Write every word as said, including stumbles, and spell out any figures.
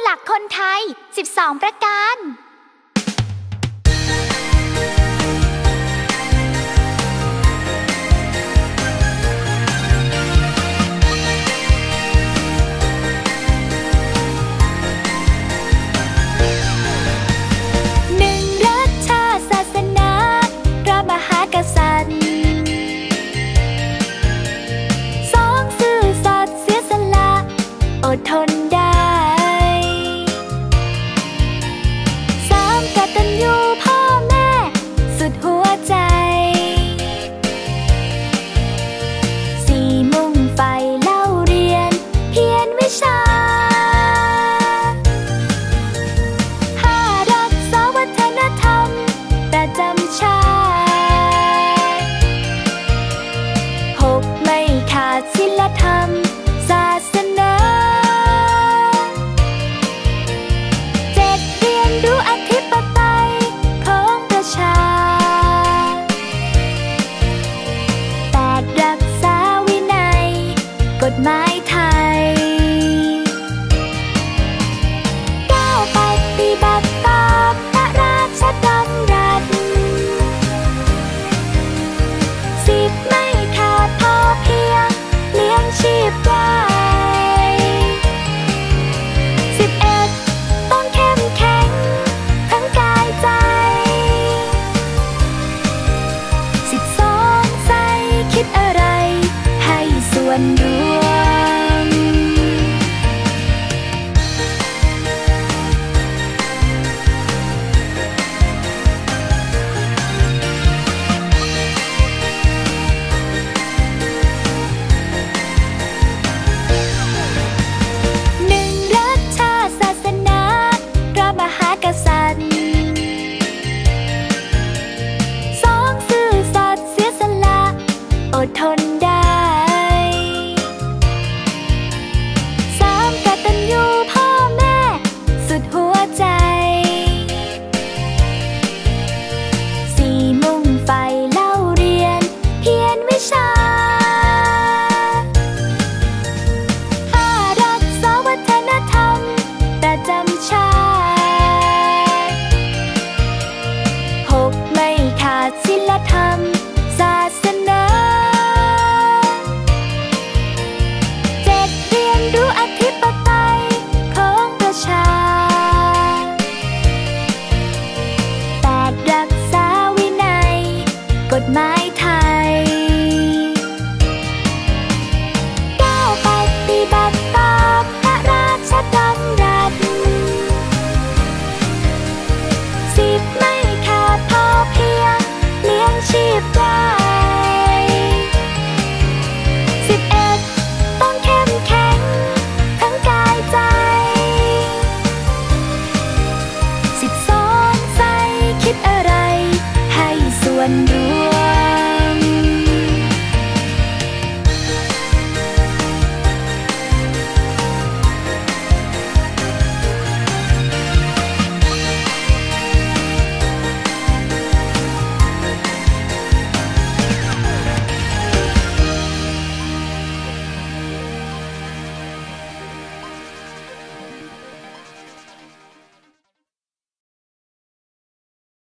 หลักคนไทยสิบสองประการกษัตริย์สองซื่อสัตย์เสียสละอดทนได้สามกตัญญูพ่อแม่สุดหัวใจสี่มุ่งใฝ่เล่าเรียนเพียรวิชาห้ารักษาวัฒนธรรมประจำชาศีลธรรมศาสนาเจ็ดเรียนรู้อธิปไตยของประชาแปดรักษาวินัยกฎหมายไทยเก้าปฏิบัติตามพระราชดำรัสสิบไม่ขาดพอเพียงเลี้ยงชีพได้สิบเอ็ดต้องเข้มแข็งทั้งกายใจสิบสองใจคิดอะไรให้ส่วนรวมกษัตริย์สองซื่อสัตย์เสียสละอดทนได้สามกตัญญูพ่อแม่สุดหัวใจสี่มุ่งใฝ่เล่าเรียนเพียรวิชาห้ารักษาวัฒนธรรมประจำชาศีลธรรมศาสนาเจ็ดเรียนรู้อธิปไตยของประชาแปดรักษาวินัยกฎหมาย